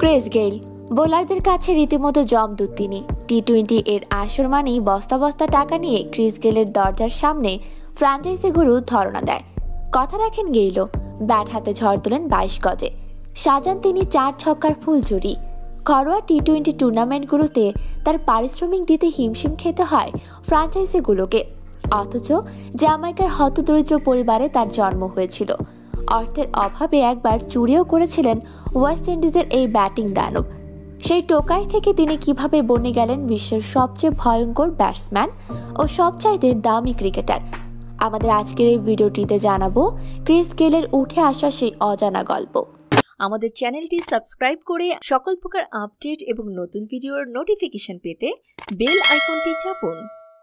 Chris Gayle বোলারদের কাছে রীতিমতো জমদূত তিনি। টি-20 এর আসর মানেই বস্তা বস্তা টাকা নিয়ে ক্রিস গেইলের দরজার সামনে ফ্র্যাঞ্চাইজিগুলো ধরনা দেয়। কথা রাখেন গেইলও, ব্যাট হাতে ঝড় তোলেন 22 গজে, সাজান তিনি 4 ছক্কার ফুলঝুরি। ঘরোয়া টি-20 টুর্নামেন্টগুলোতে তার পারিশ্রমিক দিতে হিমশিম খেতে হয় ফ্র্যাঞ্চাইজিগুলোকে, অথচ জ্যামাইকার হতদরিদ্র পরিবারে তার জন্ম হয়েছিল। অর্থের অভাবে একবার চুরিও করেছিলেন ওয়েস্ট ইন্ডিজের এই ব্যাটিং দানব। সেই টোকাই থেকে তিনি কিভাবে বনে গেলেন বিশ্বের সবচেয়ে ভয়ঙ্কর ব্যাটসম্যান ও সবচাইতে দামি ক্রিকেটার। আমাদের আজকের এই ভিডিওটিতে জানাবো ক্রিস গেইলের উঠে আসা সেই অজানা গল্প। আমাদের চ্যানেলটি সাবস্ক্রাইব করে সকল প্রকার আপডেট এবং নতুন ভিডিওর নোটিফিকেশন পেতে বেল আইকনটি চাপুন।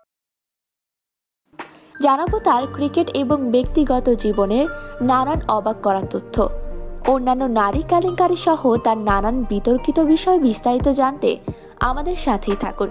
জানাবো তার ক্রিকেট এবং ব্যক্তিগত জীবনের নানান অবাক করা তথ্য। অন্যান্য নারী কেলেঙ্কারি সহ তার নানান বিতর্কিত বিষয় বিস্তারিত জানতে আমাদের সাথেই থাকুন।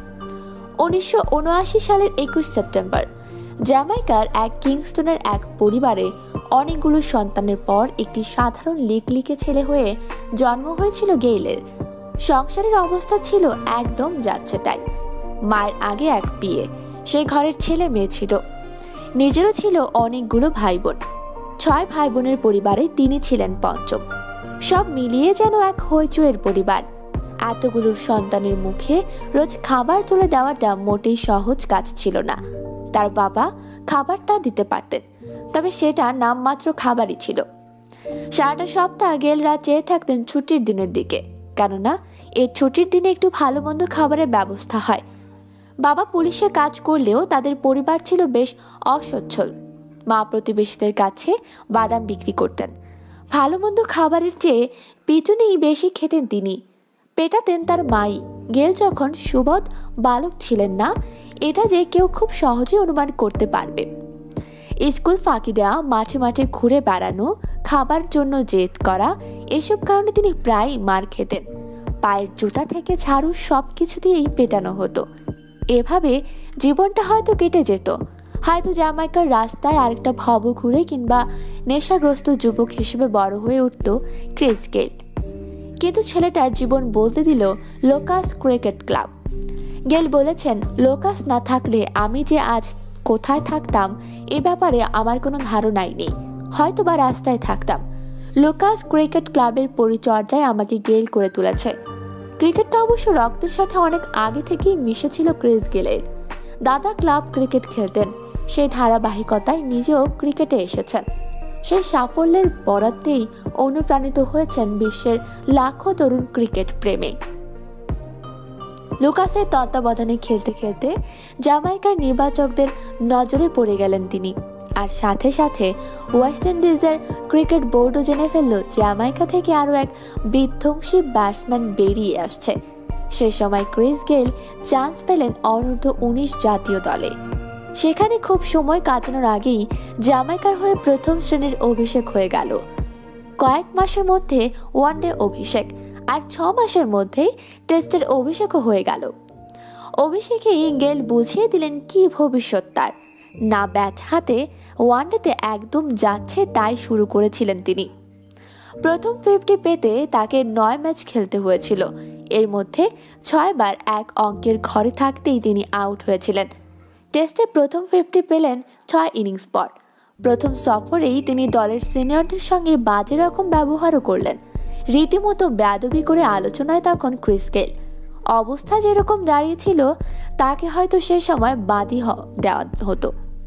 1979 সালের 21 সেপ্টেম্বর জ্যামাইকার এক কিংস্টনের এক পরিবারে অনেকগুলো সন্তানের পর একটি সাধারণ লিকলিকে ছেলে হয়ে জন্ম হয়েছিল গেইলের। সংসারের অবস্থা ছিল একদম যাচ্ছে তাই। মায়ের আগে এক বিয়ে, সেই ঘরের ছেলে মেয়ে ছিল, নিজেরও ছিল অনেকগুলো ভাই বোন। 6 ভাই বোনের পরিবারে তিনি ছিলেন পঞ্চম। সব মিলিয়ে যেন এক হইচইয়ের পরিবার। এতগুলোর সন্তানের মুখে রোজ খাবার তুলে দেওয়াটা মোটেই সহজ কাজ ছিল না। তার বাবা খাবারটা দিতে পারতেন, তবে সেটা নামমাত্র খাবারই ছিল। সারাটা সপ্তাহ গেইলরা চেয়ে থাকতেন ছুটির দিনের দিকে, কেননা এই ছুটির দিনে একটু ভালো মন্দ খাবারের ব্যবস্থা হয়। বাবা পুলিশে কাজ করলেও তাদের পরিবার ছিল বেশ অসচ্ছল। মা প্রতিবেশীদের কাছে বাদাম বিক্রি করতেন। ভালো মন্দ খাবারের চেয়ে পিটুনিই বেশি খেতেন তিনি, পেটাতেন তার মাই। গেইল যখন সুবোধ বালক ছিলেন না, এটা যে কেউ খুব সহজে অনুমান করতে পারবে। স্কুল ফাঁকি দেওয়া, মাঠে মাঠে ঘুরে বেড়ানো, খাবার জন্য জেদ করা, এসব কারণে তিনি প্রায় মার খেতেন। পায়ের জুতা থেকে ঝাড়ু সব কিছু দিয়েই পেটানো হতো। এভাবে জীবনটা হয়তো কেটে যেত। হয়তো জ্যামাইকার রাস্তায় আরেকটা ভব ঘুরে কিংবা নেশাগ্রস্ত যুবক হিসেবে বড় হয়ে উঠত ক্রিস গেইল। কিন্তু ছেলেটার জীবন বলতে দিল লোকাস ক্রিকেট ক্লাব। গেইল বলেছেন, লোকাস না থাকলে আমি যে আজ কোথায় থাকতাম এ ব্যাপারে আমার কোনো ধারণাই নেই, হয়তো বা রাস্তায় থাকতাম। লোকাস ক্রিকেট ক্লাবের পরিচর্যায় আমাকে গেইল করে তুলেছে। ক্রিকেটটা অবশ্য রক্তের সাথে অনেক আগে থেকেই মিশেছিল ক্রিস গেইলের। দাদা ক্লাব ক্রিকেট খেলতেন, সেই ধারাবাহিকতায় নিজেও ক্রিকেটে এসেছেন। সেই সাফল্যের বরাদ্দেই অনুপ্রাণিত হয়েছেন বিশ্বের লাখো তরুণ ক্রিকেট প্রেমী। লুকাসের তত্ত্বাবধানে খেলতে খেলতে জ্যামাইকার নির্বাচকদের নজরে পড়ে গেলেন তিনি। আর সাথে সাথে ওয়েস্ট ইন্ডিজের ক্রিকেট বোর্ডও জেনে ফেলল জ্যামাইকা থেকে আরও এক বিধ্বংসী ব্যাটসম্যান বেরিয়ে আসছে। সে সময় ক্রিস গেইল চান্স পেলেন অনূর্ধ্ব-19 জাতীয় দলে। সেখানে খুব সময় কাটানোর আগেই জ্যামাইকার হয়ে প্রথম শ্রেণীর অভিষেক হয়ে গেল। কয়েক মাসের মধ্যে ওয়ানডে অভিষেক, আর 6 মাসের মধ্যেই টেস্টের অভিষেকও হয়ে গেল। অভিষেকেই গেইল বুঝিয়ে দিলেন কি ভবিষ্যৎ তার। না ব্যাট হাতে ওয়ানডেতে একদম যাচ্ছে তাই শুরু করেছিলেন তিনি। প্রথম 50 পেতে তাকে 9 ম্যাচ খেলতে হয়েছিল। এর মধ্যে 6 বার এক অঙ্কের ঘরে থাকতেই তিনি আউট হয়েছিলেন। টেস্টে প্রথম 50 পেলেন 6 ইনিংস পর। প্রথম সফরেই তিনি দলের সিনিয়রদের সঙ্গে বাজে রকম ব্যবহারও করলেন। রীতিমতো বেয়াদবি করে আলোচনায় তখন ক্রিস গেইল। অবস্থা যেরকম দাঁড়িয়েছিল তাকে হয়তো সে সময় বাদই দেওয়া হতো,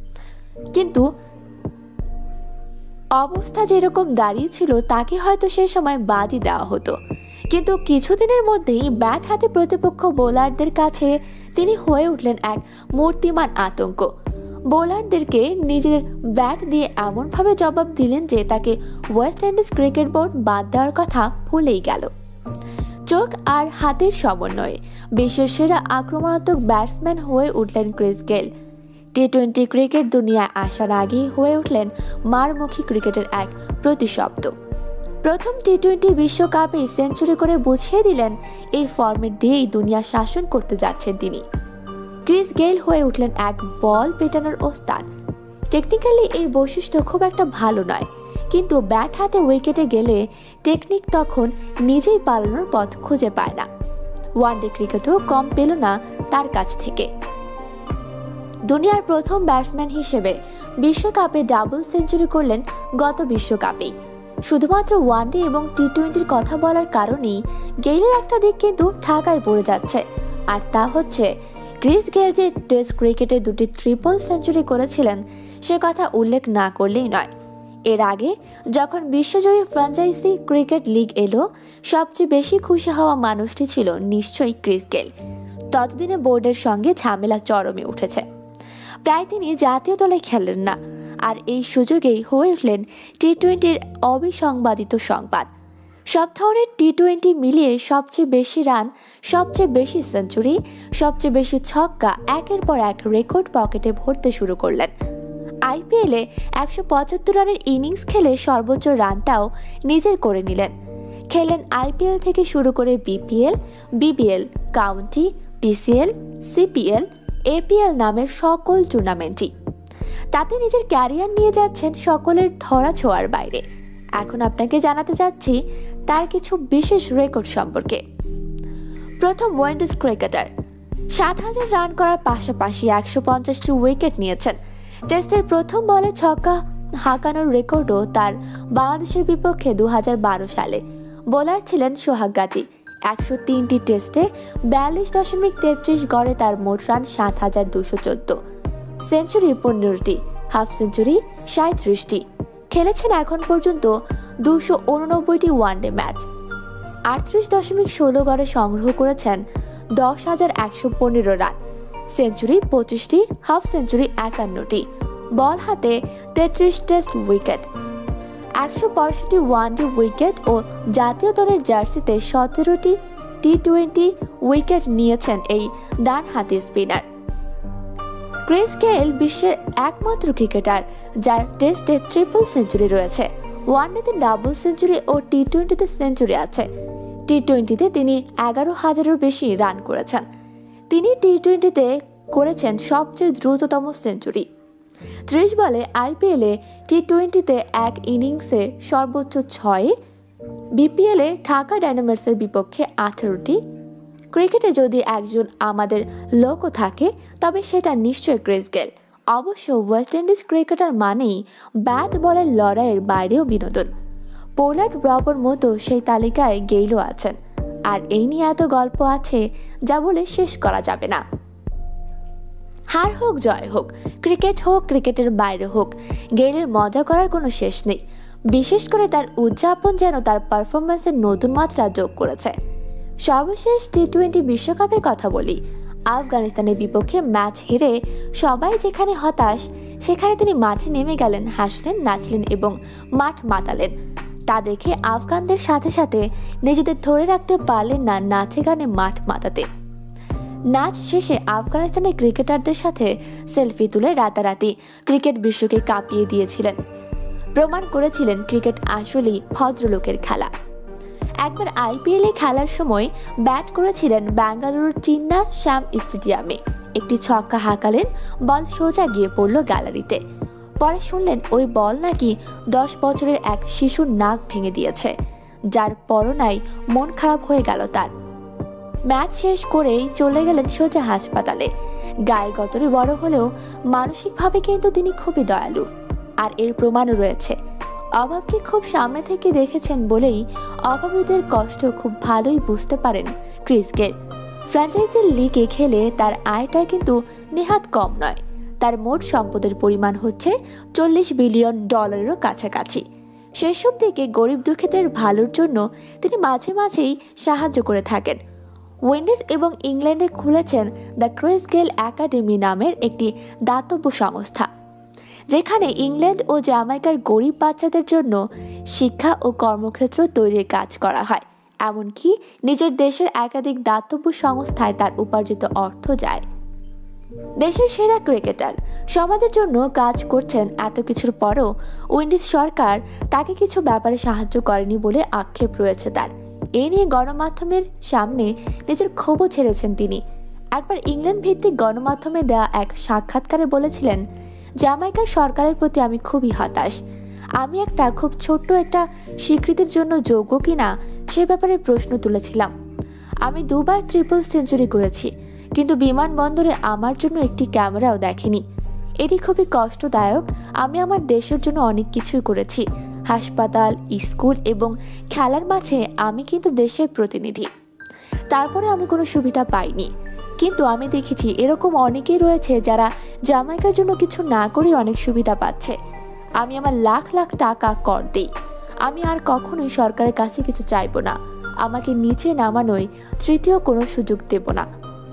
কিন্তু কিছুদিনের মধ্যেই ব্যাট হাতে প্রতিপক্ষ বোলারদের কাছে তিনি হয়ে উঠলেন এক মূর্তিমান আতঙ্ক। বোলারদেরকে নিজের ব্যাট দিয়ে এমনভাবে জবাব দিলেন যে তাকে ওয়েস্ট ইন্ডিজ ক্রিকেট বোর্ড বাদ দেওয়ার কথা ভুলেই গেল। চোখ আর হাতের সমন্বয়ে বিশ্বের সেরা আক্রমণাত্মক ব্যাটসম্যান হয়ে উঠলেন ক্রিস গেইল। টি-20 ক্রিকেট দুনিয়ায় আসার আগেই হয়ে উঠলেন মারমুখী ক্রিকেটের এক প্রতিশব্দ। প্রথম টি-20 বিশ্বকাপে সেঞ্চুরি করে বুঝিয়ে দিলেন এই ফর্মেট দিয়েই দুনিয়া শাসন করতে যাচ্ছেন তিনি। ক্রিস গেইল হয়ে উঠলেন এক বল পেটানোর ওস্তাদ। টেকনিক্যালি এই বৈশিষ্ট্য খুব একটা ভালো নয়, কিন্তু ব্যাট হাতে উইকেটে গেলে টেকনিক তখন নিজেই পালানোর পথ খুঁজে পায় না। ওয়ানডে ক্রিকেটও কম পেল না তার কাছ থেকে। দুনিয়ার প্রথম ব্যাটসম্যান হিসেবে বিশ্বকাপে ডাবল সেঞ্চুরি করলেন গত বিশ্বকাপেই। শুধুমাত্র ওয়ানডে এবং টি-20-র কথা বলার কারণেই গেইলের একটা দিক কিন্তু ঢাকায় পড়ে যাচ্ছে, আর তা হচ্ছে ক্রিস গেল যে টেস্ট ক্রিকেটে 2টি ট্রিপল সেঞ্চুরি করেছিলেন সে কথা উল্লেখ না করলেই নয়। এর আগে যখন বিশ্বজয়ী ফ্র্যাঞ্চাইজি ক্রিকেট লিগ এলো, সবচেয়ে বেশি খুশি হওয়া মানুষটি ছিল নিশ্চয়ই ক্রিস গেল। ততদিনে বোর্ডের সঙ্গে ঝামেলা চরমে উঠেছে, প্রায় তিনি জাতীয় দলে খেলেন না, আর এই সুযোগেই হয়ে উঠলেন টি-20-র অবিসংবাদিত সংবাদ। সব ধরনের টি-20 মিলিয়ে সবচেয়ে বেশি রান, সবচেয়ে বেশি সেঞ্চুরি, সবচেয়ে বেশি ছক্কা একের পর এক রেকর্ড পকেটে ভরতে শুরু করলেন। আইপিএলে 175 রানের ইনিংস খেলে সর্বোচ্চ রানটাও নিজের করে নিলেন। খেলেন আইপিএল থেকে শুরু করে BPL, BBL, county, PCL, CPL, APL নামের সকল টুর্নামেন্টই। তাতে নিজের ক্যারিয়ার নিয়ে যাচ্ছেন সকলের ধরা ছোঁয়ার বাইরে। এখন আপনাকে জানাতে চাচ্ছি তার কিছু বিশেষ রেকর্ড সম্পর্কে। প্রথম ওয়েন্ডিজ ক্রিকেটার, 7000 রান করার পাশাপাশি 150টি উইকেট নিয়েছেন। টেস্টের প্রথম বলে ছক্কা হাঁকানোর রেকর্ডও তার বাংলাদেশের বিপক্ষে 2012 সালে। বোলার ছিলেন সোহাগ গাজী। 103টি টেস্টে 42.33 গড়ে তার মোট রান 7214। সেঞ্চুরি 15টি, হাফ সেঞ্চুরি 37টি। খেলেছেন এখন পর্যন্ত 289টি ওয়ানডে ম্যাচ। 38.16 গড়ে সংগ্রহ করেছেন 10,115 রান। সেঞ্চুরি 25টি, হাফ সেঞ্চুরি 51টি। বল হাতে 33 টেস্ট উইকেট, 165 ওয়ানডে উইকেট ও জাতীয় দলের জার্সিতে 17টি টি-20 উইকেট নিয়েছেন এই ডান হাতি স্পিনার। ক্রিস গেল বিশ্বের একমাত্র ক্রিকেটার যার টেস্টে ট্রিপল সেঞ্চুরি রয়েছে। ওয়ানডেতে ডাবল সেঞ্চুরি ও টি-20-তে সেঞ্চুরি আছে। টি-20-তে তিনি 11,000-এরও বেশি রান করেছেন। তিনি টি-20-তে করেছেন সবচেয়ে দ্রুততম সেঞ্চুরি। 30 বলে আইপিএলে, টি-20-তে এক ইনিংসে সর্বোচ্চ 6, বিপিএলে ঢাকা ডায়নামার্সের বিপক্ষে 18টি। ক্রিকেটে যদি একজন আমাদের লোকও থাকে তবে সেটা নিশ্চয়ই ক্রিস গেল। অবশ্য ওয়েস্ট ইন্ডিজ ক্রিকেটার মানেই ব্যাট বলের লড়াইয়ের বাইরেও বিনোদন। পোলার্ড ব্রবর মতো সেই তালিকায় গেইলও আছেন, আর এই নিয়ে এত গল্প আছে যা বলে শেষ করা যাবে না। হার হোক জয় হোক, ক্রিকেট হোক ক্রিকেটের বাইরে হোক, গেইলের মজা করার কোনো শেষ নেই। বিশেষ করে তার উদযাপন যেন তার পারফরম্যান্সের নতুন মাত্রা যোগ করেছে। সর্বশেষ টি-20 বিশ্বকাপের কথা বলি। আফগানিস্তানের বিপক্ষে ম্যাচ হেরে সবাই যেখানে হতাশ, সেখানে তিনি মাঠে নেমে গেলেন, হাসলেন, নাচলেন এবং মাঠ মাতালেন। তা দেখে আফগানদের সাথে সাথে নিজেদের ধরে রাখতে পারলেন না নাচে গানে মাঠ মাতাতে। নাচ শেষে আফগানিস্তানের ক্রিকেটারদের সাথে সেলফি তুলে রাতারাতি ক্রিকেট বিশ্বকে কাঁপিয়ে দিয়েছিলেন। প্রমাণ করেছিলেন ক্রিকেট আসলেই ভদ্রলোকের খেলা। একবার আইপিএলে খেলার সময় ব্যাট করেছিলেন বেঙ্গালুরুর চিন্না শ্যাম স্টেডিয়ামে। একটি ছক্কা হাঁকালেন, বল সোজা গিয়ে পড়ল গ্যালারিতে। পরে শুনলেন ওই বল নাকি 10 বছরের এক শিশুর নাক ভেঙে দিয়েছে, যার পরনাই মন খারাপ হয়ে গেল তার। ম্যাচ শেষ করেই চলে গেলেন সোজা হাসপাতালে। গায়ে গতরে বড় হলেও মানসিকভাবে কিন্তু তিনি খুবই দয়ালু, আর এর প্রমাণও রয়েছে। অভাবকে খুব সামনে থেকে দেখেছেন বলেই অভাবীদের কষ্ট খুব ভালোই বুঝতে পারেন ক্রিস গেল। ফ্র্যাঞ্চাইজি লিগে খেলে তার আয়টা কিন্তু নেহাত কম নয়। তার মোট সম্পদের পরিমাণ হচ্ছে $40 বিলিয়ন কাছাকাছি। সেসব দিকে গরিব দুঃখীদের ভালোর জন্য তিনি মাঝে মাঝেই সাহায্য করে থাকেন। উইন্ডিজ এবং ইংল্যান্ডে খুলেছেন দ্য ক্রিস গেল একাডেমি নামের একটি দাতব্য সংস্থা, যেখানে ইংল্যান্ড ও জামাইকার গরিব বাচ্চাদের জন্য শিক্ষা ও কর্মক্ষেত্র তৈরির কাজ করা হয়। এমনকি নিজের দেশের একাধিক দাতব্য সংস্থায় তার উপার্জিত অর্থ যায়। দেশের সেরা ক্রিকেটার সমাজের জন্য কাজ করছেন, এত কিছুর পরও উইন্ডিজ সরকার তাকে কিছু ব্যাপারে সাহায্য করেনি বলে আক্ষেপ রয়েছে তার। এ নিয়ে গণমাধ্যমের সামনে নিজের ক্ষোভও ছেড়েছেন তিনি। একবার ইংল্যান্ড ভিত্তিক গণমাধ্যমে দেওয়া এক সাক্ষাৎকারে বলেছিলেন, জামাইকার সরকারের প্রতি আমি খুবই হতাশ। আমি একটা খুব ছোট্ট একটা স্বীকৃতির জন্য যোগ্য কিনা সে ব্যাপারে প্রশ্ন তুলেছিলাম। আমি 2বার ট্রিপল সেঞ্চুরি করেছি, কিন্তু বিমানবন্দরে আমার জন্য একটি ক্যামেরাও দেখেনি। এটি খুবই কষ্টদায়ক। আমি আমার দেশের জন্য অনেক কিছুই করেছি, হাসপাতাল, স্কুল এবং খেলার মাঠে আমি কিন্তু দেশের প্রতিনিধি। তারপরে আমি কোনো সুবিধা পাইনি, কিন্তু আমি দেখেছি এরকম অনেকেই রয়েছে যারা জামাইকার জন্য কিছু না করে অনেক সুবিধা পাচ্ছে। আমি আমার লাখ লাখ টাকা কর দিই। আমি আর কখনোই সরকারের কাছে কিছু চাইবো না। আমাকে নিচে নামানোই তৃতীয় কোনো সুযোগ দেব না।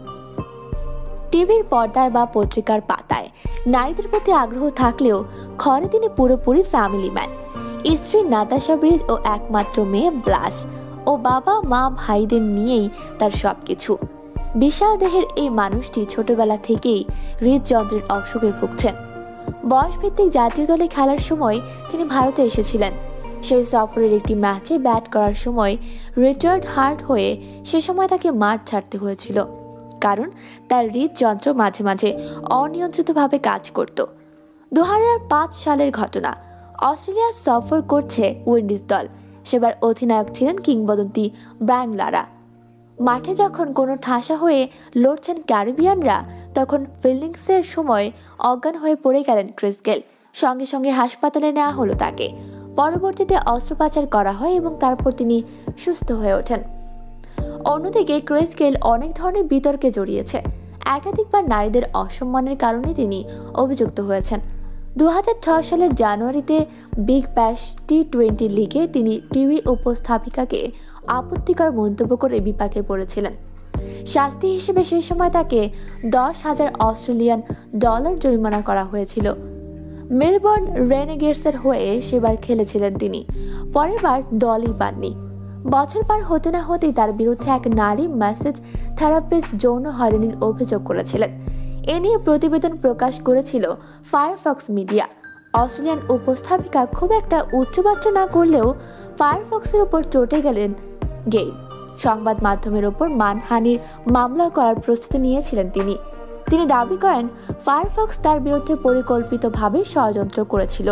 টিভির পর্দায় বা পত্রিকার পাতায় নারীদের প্রতি আগ্রহ থাকলেও ঘরে তিনি পুরোপুরি ফ্যামিলি ম্যান। স্ত্রী নাতাশা ব্রিজ ও একমাত্র মেয়ে ব্লাস ও বাবা মা ভাইদের নিয়েই তার সবকিছু। বিশাল দেহের এই মানুষটি ছোটবেলা থেকেই হৃদযন্ত্রের অসুখে ভুগছেন। বয়সভিত্তিক জাতীয় দলে খেলার সময় তিনি ভারতে এসেছিলেন। সেই সফরের একটি ম্যাচে ব্যাট করার সময় রিচার্ড হার্ট হয়ে সে সময় তাকে মাঠ ছাড়তে হয়েছিল, কারণ তার হৃদযন্ত্র মাঝে মাঝে অনিয়ন্ত্রিতভাবে কাজ করত। 2005 সালের ঘটনা। অস্ট্রেলিয়া সফর করছে উইন্ডিজ দল। সেবার অধিনায়ক ছিলেন কিংবদন্তি বাংলারা। মাঠে যখন কোনো ঠাসা হয়ে লড়ছেন ক্যারিবিয়ানরা, তখন ফিল্ডিংসের সময় অজ্ঞান হয়ে পড়ে গেলেন ক্রিস গেল। সঙ্গে সঙ্গে হাসপাতালে নেওয়া হলো তাকে। পরবর্তীতে অস্ত্রোপচার করা হয় এবং তারপর তিনি সুস্থ হয়ে ওঠেন। অন্যদিকে ক্রিস গেল অনেক ধরনের বিতর্কে জড়িয়েছে। একাধিকবার নারীদের অসম্মানের কারণে তিনি অভিযুক্ত হয়েছেন। 2006 সালের জানুয়ারিতে বিগ ব্যাশ টি-20 লিগে তিনি টিভি উপস্থাপিকাকে আপত্তিকর মন্তব্য করে বিপাকে পড়েছিলেন। শাস্তি হিসেবে সেই সময় তাকে $10,000 অস্ট্রেলিয়ান ডলার জরিমানা করা হয়েছিল। মেলবোর্ন রেনেগেডসের হয়ে সেবার খেলেছিলেন তিনি। পরের বার দলই পাননি। বছর পার হতে না হতেই তার বিরুদ্ধে এক নারী ম্যাসেজ থেরাপিস্ট যৌন হয়রানির অভিযোগ করেছিলেন। এ নিয়ে প্রতিবেদন প্রকাশ করেছিল ফায়ারফক্স মিডিয়া। অস্ট্রেলিয়ান উপস্থাপিকা খুব একটা উচ্চবাচ্য না করলেও ফায়ারফক্সের উপর চটে গেলেন গেইল। সংবাদ মাধ্যমের ওপর মানহানির মামলা করার প্রস্তুতি নিয়েছিলেন তিনি। তিনি দাবি করেন ফায়ারফক্স তার বিরুদ্ধে পরিকল্পিতভাবে ষড়যন্ত্র করেছিল।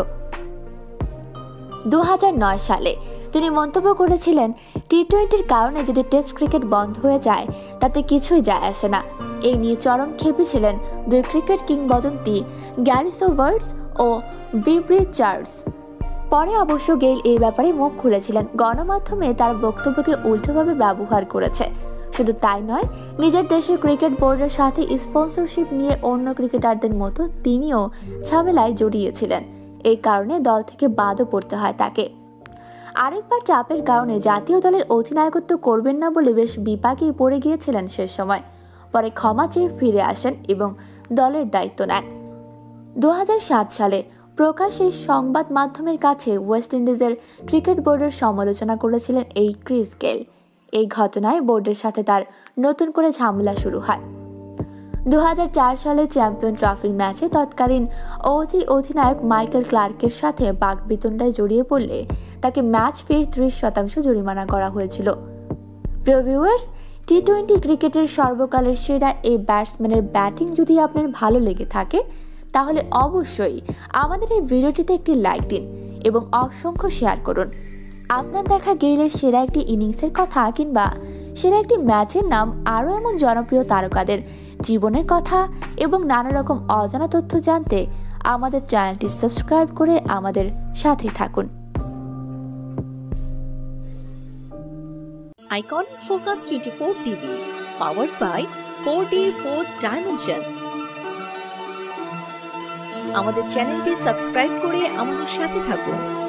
2009 সালে তিনি মন্তব্য করেছিলেন, টি-20-র কারণে যদি টেস্ট ক্রিকেট বন্ধ হয়ে যায় তাতে কিছুই যায় আসে না। এই নিয়ে চরম ক্ষেপে ছিলেন দুই ক্রিকেট কিংবদন্তি গ্যারি সোবার্স ও বিব্রি চার্লস। পরে অবশ্য গেইল এই ব্যাপারে মুখ খুলেছিলেন। গণমাধ্যমে তার বক্তব্যকে উল্টোভাবে ব্যবহার করেছে। শুধু তাই নয়, নিজের দেশের ক্রিকেট বোর্ডের সাথে স্পন্সরশিপ নিয়ে অন্য ক্রিকেটারদের মতো তিনিও ঝামেলায় জড়িয়েছিলেন। এই কারণে দল থেকে বাদও পড়তে হয় তাকে। আরেকবার চাপের কারণে জাতীয় দলের অধিনায়কত্ব করবেন না বলে বেশ বিপাকেই পড়ে গিয়েছিলেন সে সময়। পরে ক্ষমা চেয়ে ফিরে আসেন এবং দলের দায়িত্ব নেন। 2007 সালে প্রকাশ্যে সংবাদ মাধ্যমের কাছে ওয়েস্ট ইন্ডিজের ক্রিকেট বোর্ডের সমালোচনা করেছিলেন এই ক্রিস গেল। এই ঘটনায় বোর্ডের সাথে তার নতুন করে ঝামেলা শুরু হয়। 2004 সালে চ্যাম্পিয়ন ট্রফির ম্যাচে তৎকালীন অধিনায়ক মাইকেল ক্লার্কের সাথে বাকবিতণ্ডায় জড়িয়ে পড়লে তাকে ম্যাচ ফির 30% জরিমানা করা হয়েছিল। প্রিয় ভিউয়ার্স, টি-20 ক্রিকেটের সর্বকালের সেরা এই ব্যাটসম্যানের ব্যাটিং যদি আপনার ভালো লেগে থাকে তাহলে অবশ্যই আমাদের এই ভিডিওটিতে একটি লাইক দিন এবং অসংখ্য শেয়ার করুন। আপনার দেখা গেইলের সেরা একটি ইনিংসের কথা কিংবা সেরা একটি ম্যাচের নাম, আরও এমন জনপ্রিয় তারকাদের জীবনের কথা এবং নানা রকম অজানা তথ্য জানতে আমাদের চ্যানেলটি সাবস্ক্রাইব করে আমাদের সাথে থাকুন। Icon focus 24 TV, powered by 4D Fourth Dimension। আমাদের চ্যানেলটি সাবস্ক্রাইব করে আমাদের সাথে থাকুন।